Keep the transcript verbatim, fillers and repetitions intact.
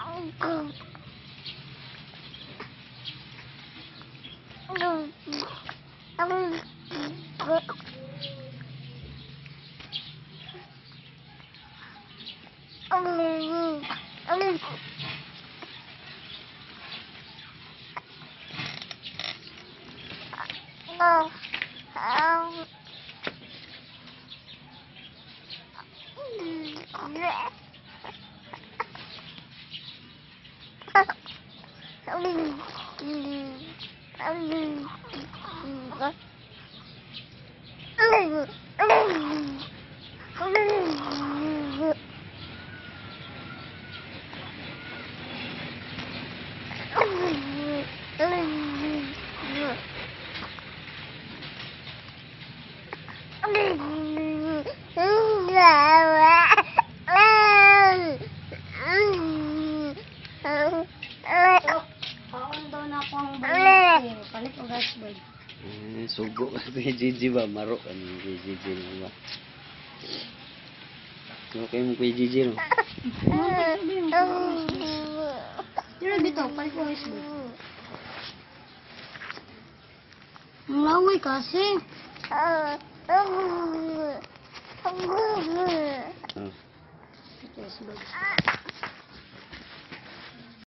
Eh, sugo ka kay Gigi ba? Maro ka ni kay Gigi no ba? Okay mo kay Gigi no? Pero dito, palit ko guys. Malaway kasi. Oh. Ito is